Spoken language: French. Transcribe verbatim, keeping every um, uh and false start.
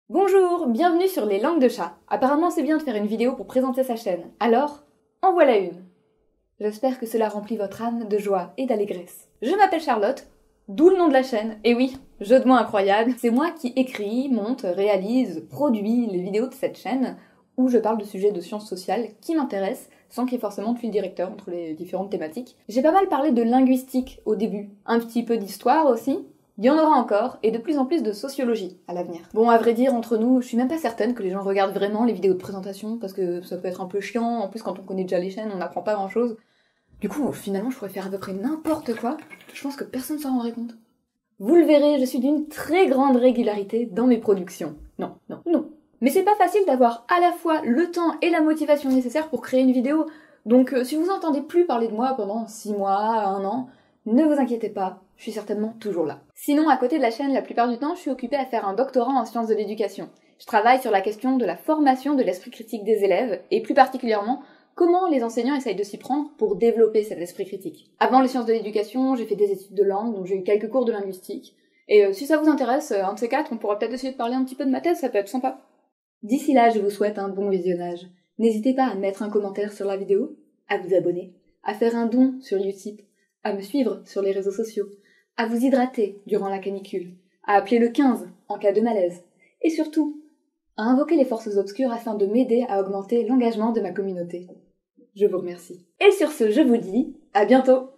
Bonjour, bienvenue sur Les Langues de Chat. Apparemment c'est bien de faire une vidéo pour présenter sa chaîne, alors en voilà une. J'espère que cela remplit votre âme de joie et d'allégresse. Je m'appelle Charlotte, d'où le nom de la chaîne, et oui, jeu de mots incroyable, c'est moi qui écris, monte, réalise, produit les vidéos de cette chaîne, où je parle de sujets de sciences sociales qui m'intéressent, sans qu'il y ait forcément de fil directeur entre les différentes thématiques. J'ai pas mal parlé de linguistique au début, un petit peu d'histoire aussi. Il y en aura encore, et de plus en plus de sociologie à l'avenir. Bon, à vrai dire, entre nous, je suis même pas certaine que les gens regardent vraiment les vidéos de présentation, parce que ça peut être un peu chiant, en plus quand on connaît déjà les chaînes, on n'apprend pas grand chose. Du coup, finalement, je pourrais faire à peu près n'importe quoi, je pense que personne s'en rendrait compte. Vous le verrez, je suis d'une très grande régularité dans mes productions. Non, non, non. Mais c'est pas facile d'avoir à la fois le temps et la motivation nécessaires pour créer une vidéo, donc euh, si vous entendez plus parler de moi pendant six mois, un an, ne vous inquiétez pas, je suis certainement toujours là. Sinon, à côté de la chaîne, la plupart du temps, je suis occupée à faire un doctorat en sciences de l'éducation. Je travaille sur la question de la formation de l'esprit critique des élèves, et plus particulièrement, comment les enseignants essayent de s'y prendre pour développer cet esprit critique. Avant les sciences de l'éducation, j'ai fait des études de langue, donc j'ai eu quelques cours de linguistique. Et euh, si ça vous intéresse, euh, un de ces quatre, on pourra peut-être essayer de parler un petit peu de ma thèse, ça peut être sympa. D'ici là, je vous souhaite un bon visionnage. N'hésitez pas à mettre un commentaire sur la vidéo, à vous abonner, à faire un don sur Utip, à me suivre sur les réseaux sociaux, à vous hydrater durant la canicule, à appeler le quinze en cas de malaise, et surtout, à invoquer les forces obscures afin de m'aider à augmenter l'engagement de ma communauté. Je vous remercie. Et sur ce, je vous dis à bientôt!